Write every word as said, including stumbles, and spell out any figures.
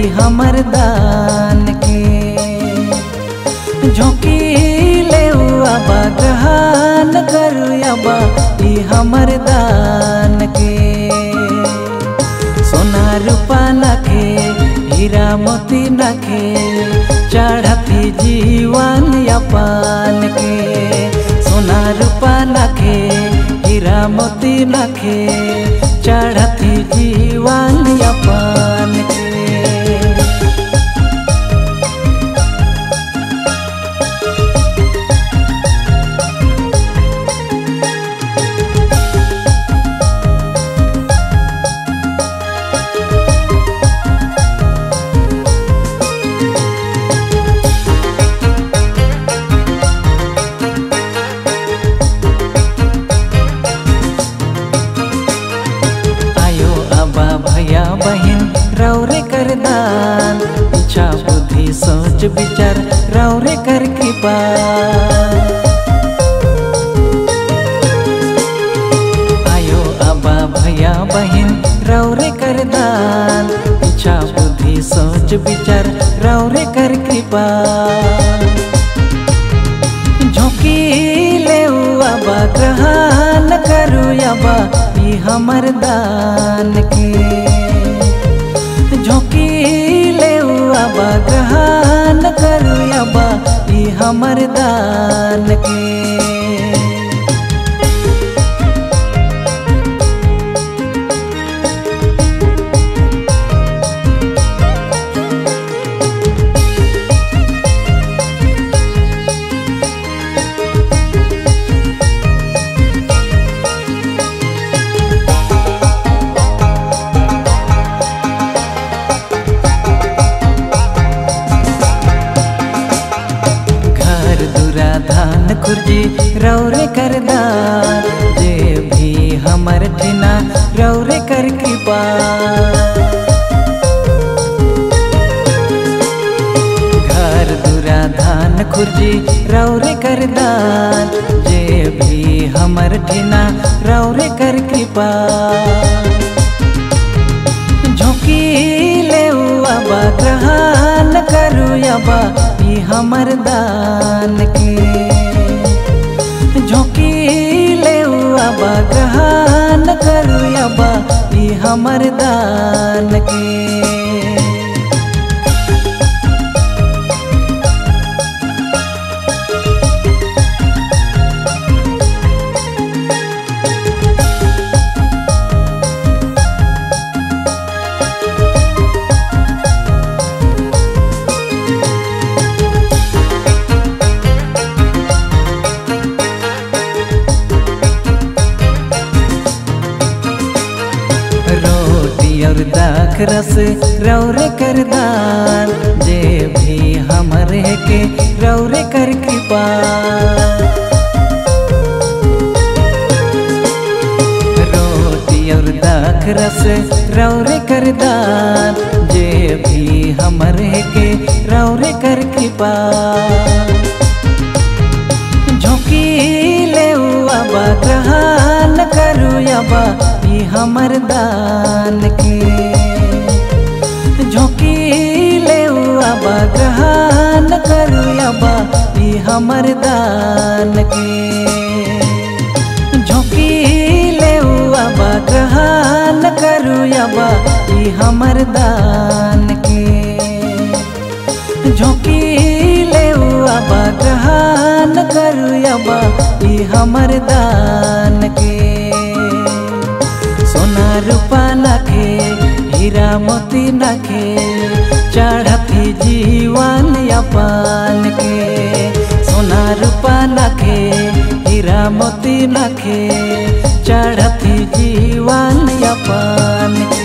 ई हमर दान के। झोंकी ले आबा ग्रहण करू आबा ई हमर दान के। सोना रूपा नखे हीरा मोती नखे चढ़ती जीवन यापन के। सोना रूपा नखे हीरा मोती नखे चढ़ती जीवन यापन के। भैया बहन रौरे कर दान इच्छा बुद्धि सोच विचार रौरे कर कृपा। आयो आबा भैया बहन रौरे कर दान इच्छा बुद्धि सोच विचार रौरे कर कृपा। झोंकी ले आबा ग्रहण करू आबा ई हमर दान के। झोंकी ले आबा ग्रहण करू आबा ई हमर दान के। धान खुर्जी रौरे कर दान जे भी हमर ठिना रौरे कर कृपा। घर दूरा धान खुर्जी रौरे कर दान जे भी हमर ठिना रौरे कर कृपा। झोंकी ले आबा ग्रहण करू आबा ई हमर दान के। झोंकी ले आबा ग्रहण करू आबा ई हमर दान के। और दाख रस रौरे कर दान जे भी हमरे के रौरे कर कृपा। रोटी और दाख रस रौरे कर दान जे भी हमरे के रौरे कर कृपा। झोंकी ले आबा ग्रहण करू आबा ई हमर दान के। झोंकी ले आबा ग्रहण करू आबा ई हमर दान के। झोंकी ले आबा ग्रहण करू आबा ई हमर दान के। झोंकी ले आबा ग्रहण करू आबा ई हमर दान के। सोना रूपा नखे हीरा मोती नखे चढ़ती जीवन यापन के। सोना रूपा नखे हीरा मोती नखे चढ़ती जीवन यापन के।